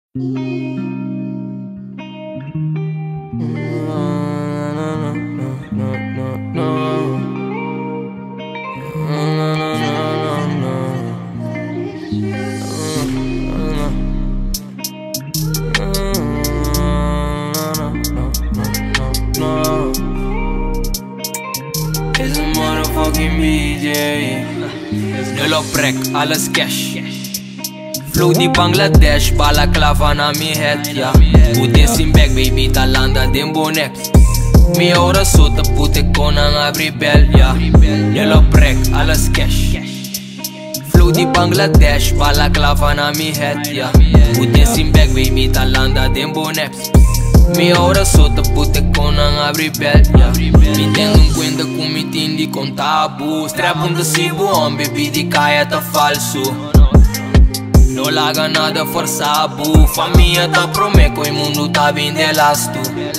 Is een motherfucking BJ. Nul prek, alles cash. Flow di Bangladesh, balaclava na mi head, yeah. Pute sim bag, baby, talanda den bonek. Mi ora sota, pute konang abri bel, yeah. Nul prek, alles cash. Flow di Bangladesh, balaclava na mi head, yeah. Pute sim bag, baby, talanda den bonek. Mi ora sota, pute konang abri bel, yeah. Mi tengo en cuenta con mi tindi con tabu. Strapunda si buon, baby, di caia tá falso. No laga nada forçado, família tá promeco e mundo tá bem de lasto.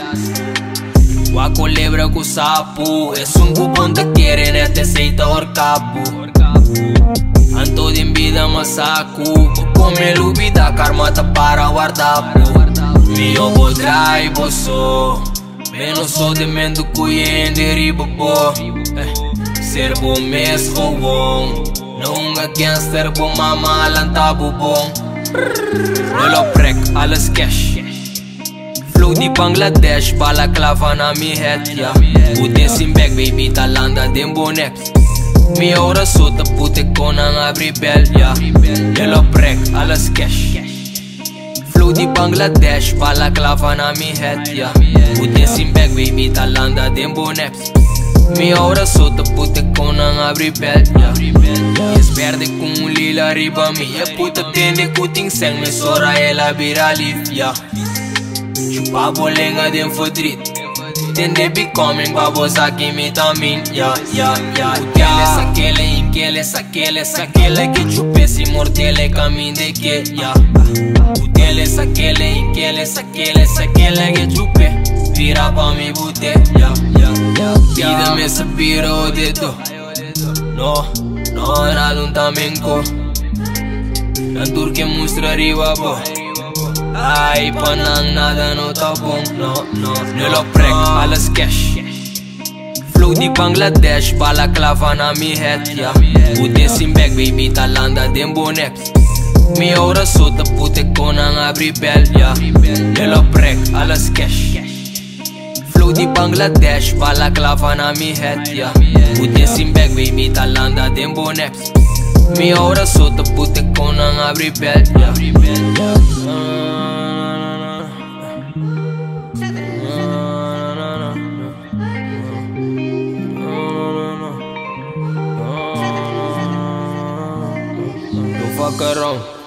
Guaco lebra com sapo, é um cupom te querem é te aceita orcabo. Anto de vida masaco, come lubida karma tá para guardar. Mio bo drai boso, menos só de mendo cuiende ribobo. Ser bom mes bom. Nunga gangster bom mama lanta bubong. Nul prek, alles cash. Flow di Bangladesh, balaclava na mi head, yeah. Pute sim bag, baby, talanda den bonek. Mi ora sota, pute konang abri bel, yeah. Nul prek, alles cash. Flow di Bangladesh, balaclava na mi head, yeah. Pute sim bag, baby, talanda den bonek. Mi ora sota, pute konang abri bel, yeah. Verde com lila arriba minha puta tende kuting sang me sora ela vira live, yeah. Chupa bolenga den fodrit, tende becoming babos aqui me tamin, yeah, yeah, yeah. Utele sakele que chupe si mortele camin de que, yeah. Utele sakele que chupe vira pa mi bute, yeah, yeah, yeah. Vida me se vira o dedo, no. No era de un tamenco, la turque muestra arriba, bo. Ay, panang nada no tá bom, no. Nul prek, alles cash. Flow di Bangladesh, balaclava na mi head, yeah. Pute sim bag, baby, talanda den bonek. Mi ora sota, pute konang abri bel, yeah. Nul prek, alles cash. Flow di Bangladesh, balaclava na mi head, yeah. Pute sim bag, baby, talanda den bonek. Mi ora sota, pute konang abri bel, yeah. Don't fuck around.